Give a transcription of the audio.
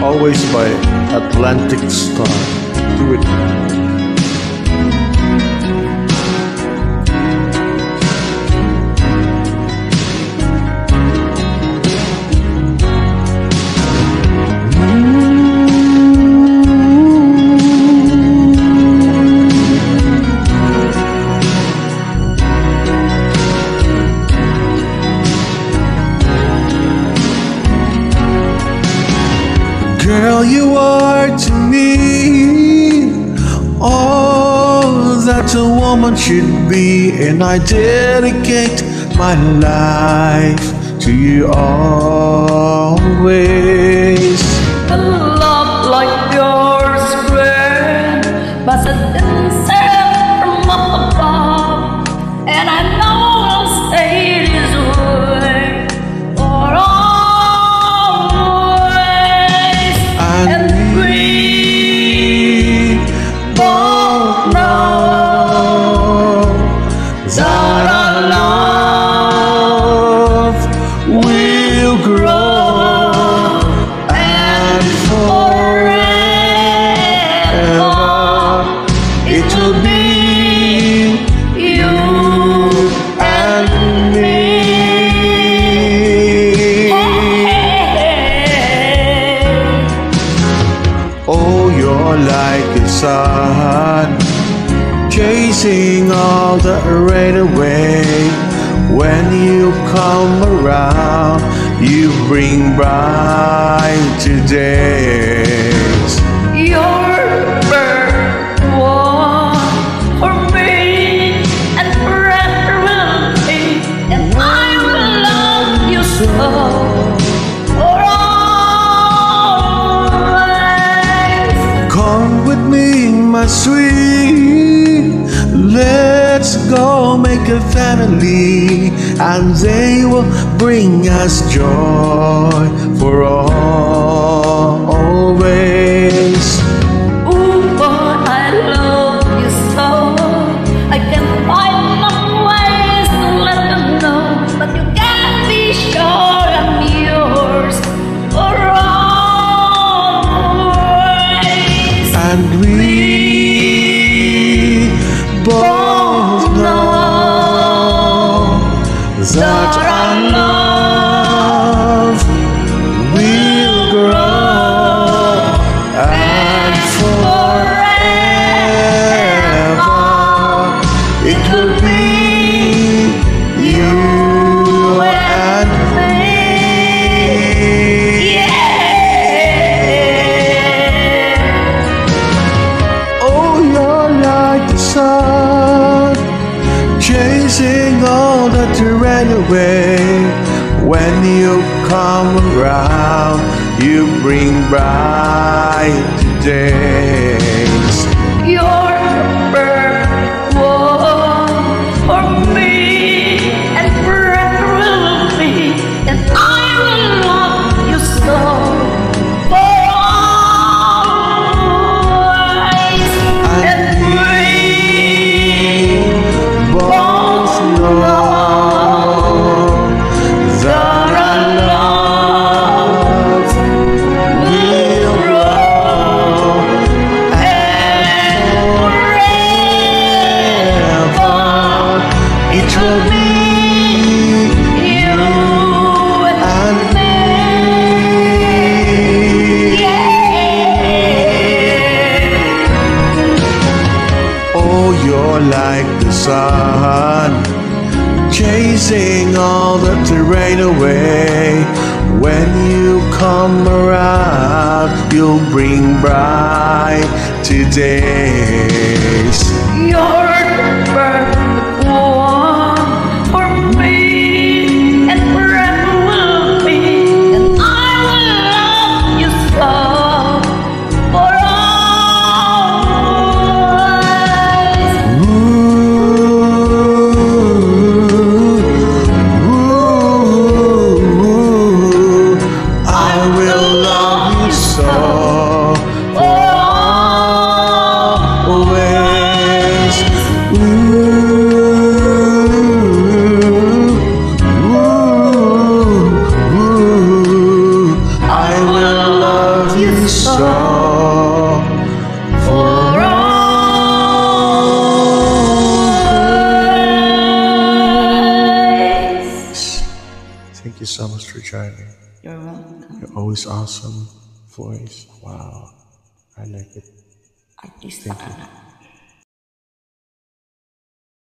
Always by Atlantic Starr. Do it. Girl, you are to me all that a woman should be, and I dedicate my life to you always. A love like yours is grand, but it's sent from up above, and I know I'll stay this way for always. And we both know that our love will grow, and forever it will be you and me. Oh, you're like the sun, chasing all the rain away. When you come around, you bring bright days. You're the perfect one for me, and forever will be, and I will love you so for always. Come with me, my sweet, let's go make a family, and they will bring us joy for always. Ooh, but I love you so, I can find some ways to let them know, but you can be sure I'm yours for always. And we both know that our love will grow, and forever it will be you and me. Yeah. Oh, you're like the sun, chasing all that rain away. When you come around, you bring bright days. You're the perfect one for me, and forever will be, and I will love you so for always. And we both know that our love will grow, and forever it will be you and me. Yeah. oh, you're like the sun, chasing all the rain away. When you come around, you'll bring bright days. You're the perfect one for me, and forever will be, and I will love you so for always. I will love you so For always. song for always. Thank you so much for joining. You're welcome. You're always awesome voice. Wow, I like it. Artista Thank you. ka na.